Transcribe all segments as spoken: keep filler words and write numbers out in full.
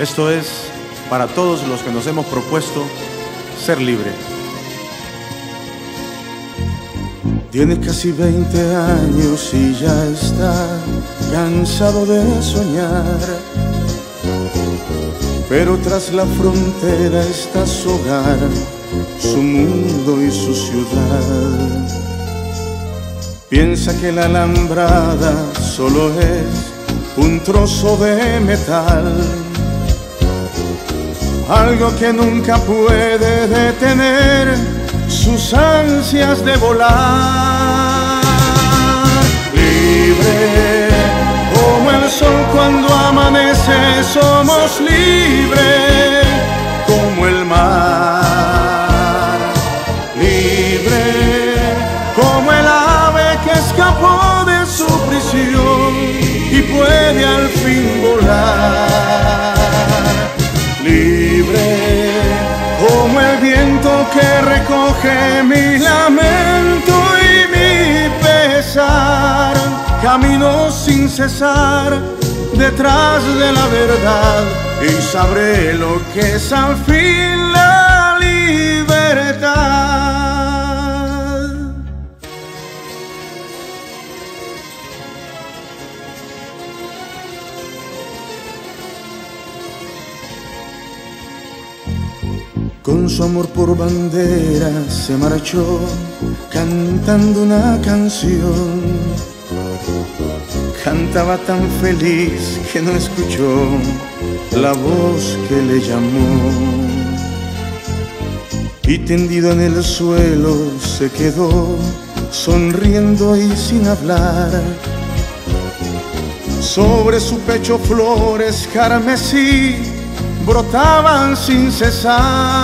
Esto es para todos los que nos hemos propuesto ser libre. Tiene casi veinte años y ya está cansado de soñar, pero tras la frontera está su hogar, su mundo y su ciudad. Piensa que la alambrada solo es un trozo de metal, algo que nunca puede detener sus ansias de volar. Libre como el sol cuando amanece, somos libres como el mar. Libre como el ave que escapó de su prisión y puede al fin volar. Libre como el viento que recoge mi lamento y mi pesar, camino sin cesar detrás de la verdad y sabré lo que es al fin la libertad. Con su amor por bandera se marchó cantando una canción. Cantaba tan feliz que no escuchó la voz que le llamó. Y tendido en el suelo se quedó sonriendo y sin hablar. Sobre su pecho flores carmesí brotaban sin cesar.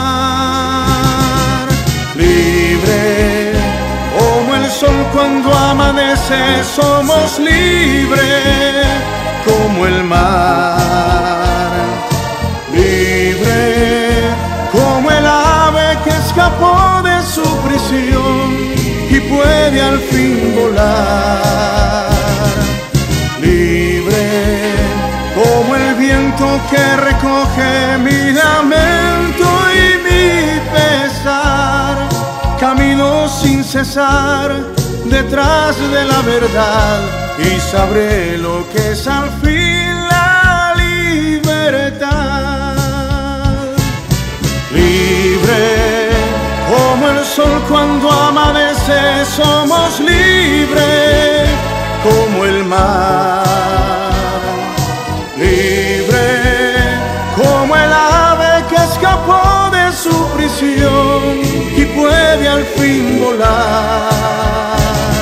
Libre como el sol cuando amanece, somos libres como el mar. Libre como el ave que escapó de su prisión y puede al fin volar. Libre como el viento que recoge mi lamento y mi pesar, camino sin cesar detrás de la verdad y sabré lo que es al fin la libertad. Libre como el sol cuando amanece, somos libres como el mar. Libre como el ave que escapó de su prisión y puede al fin volar.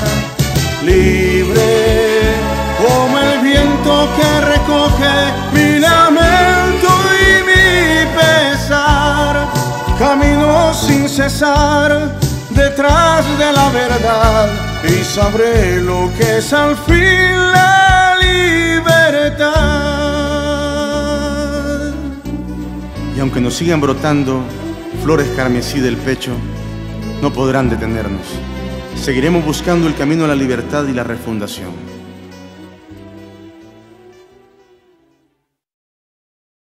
Libre como el viento que recoge mi lamento y mi pesar, camino sin cesar detrás de la verdad y sabré lo que es al fin la libertad. Y aunque nos sigan brotando flores carmesí del pecho, no podrán detenernos. Seguiremos buscando el camino a la libertad y la refundación.